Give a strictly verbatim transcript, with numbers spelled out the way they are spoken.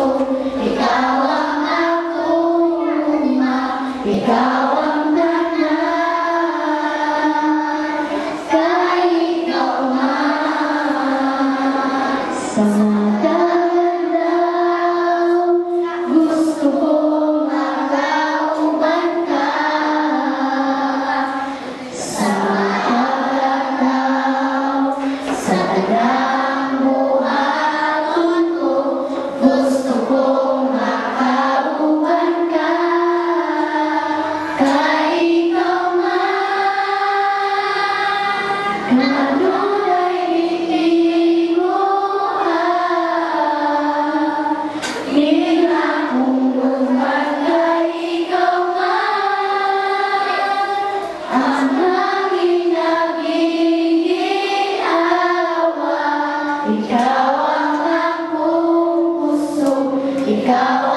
puso, ikaw ang akong uma, ikaw ang tanan, kahit ikaw man. Sa madalang daw, gusto kong makauban ka. Sa madalang daw, sa talang buhaton ko, gusto kong makauban ka. Kahit ikaw man, kanunay bitin mo ah. Nila kung lumagay ikaw man, ang hangin nagiging-awa. Ikaw ang akong puso, ikaw